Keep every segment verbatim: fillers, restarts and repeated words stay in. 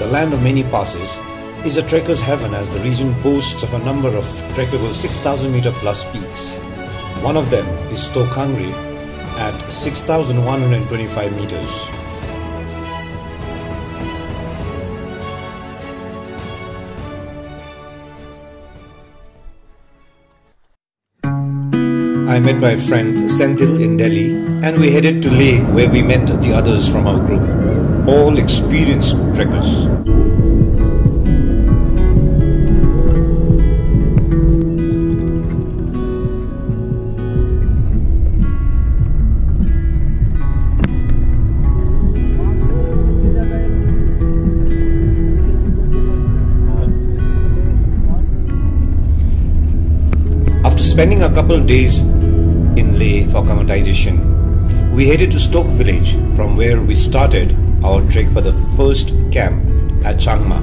the land of many passes, is a trekker's heaven as the region boasts of a number of trekkable six thousand meter plus peaks. One of them is Stok Khangri at six thousand one hundred twenty-five meters. I met my friend Senthil in Delhi and we headed to Leh, where we met the others from our group, all experienced trekkers. After spending a couple of days in Leh for acclimatization, we headed to Stok village, from where we started our trek for the first camp at Changma.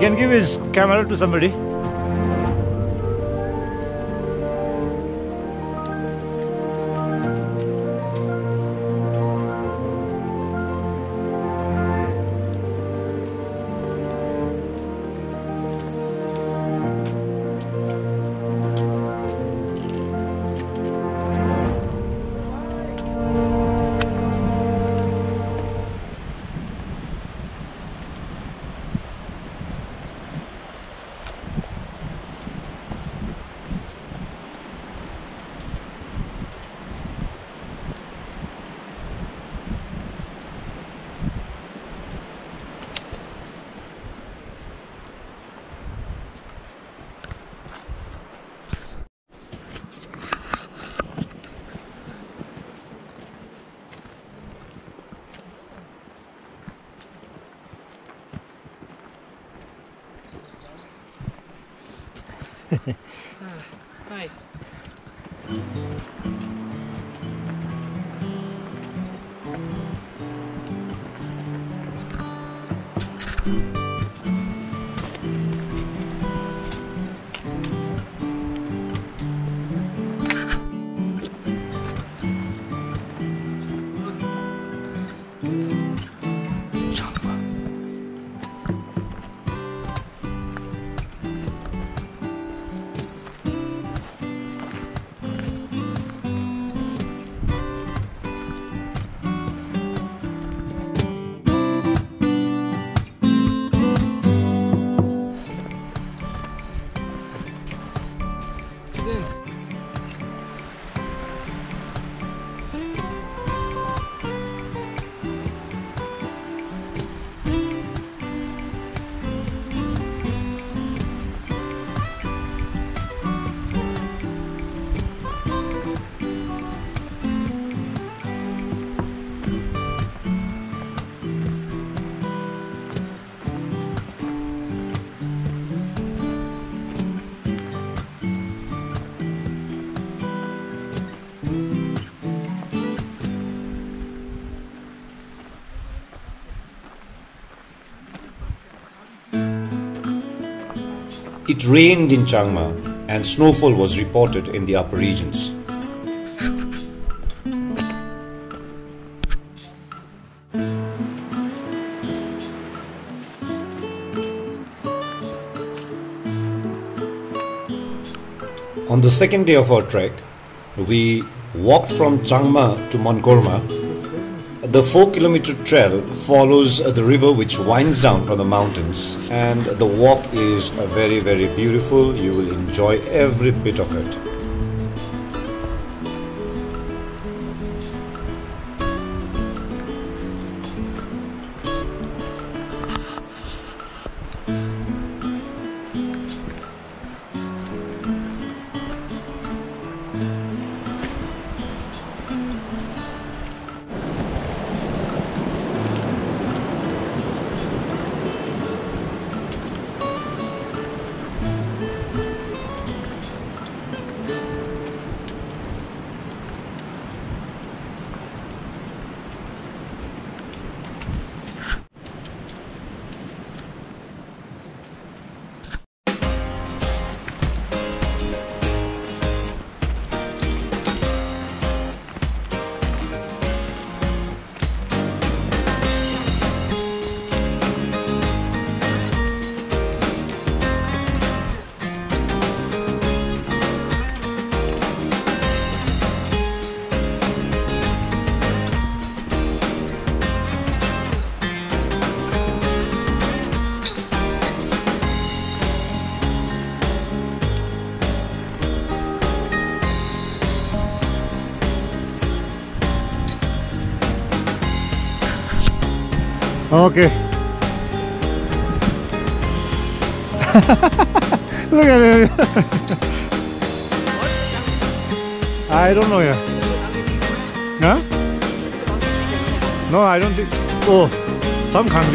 can give his camera to somebody. Hi. It rained in Chiang Mai and snowfall was reported in the upper regions. On the second day of our trek, we walked from Chiang Mai to Monkorma. The four kilometer trail follows the river which winds down from the mountains, and the walk is very very beautiful. You will enjoy every bit of it. Okay. Look at it. I don't know, yeah. Huh? No, I don't think. Oh, some Khangri.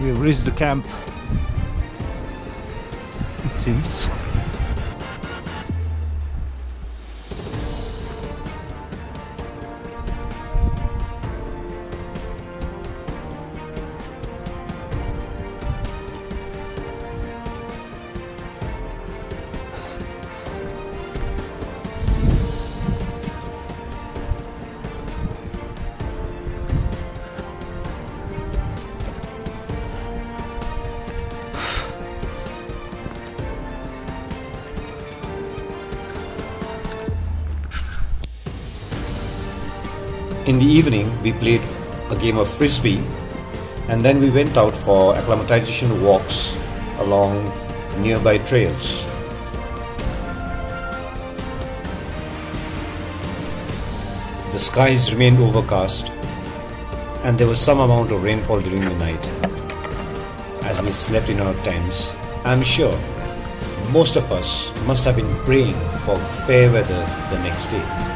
We've reached the camp, it seems. In the evening, we played a game of frisbee, and then we went out for acclimatization walks along nearby trails. The skies remained overcast, and there was some amount of rainfall during the night. As we slept in our tents, I'm sure most of us must have been praying for fair weather the next day.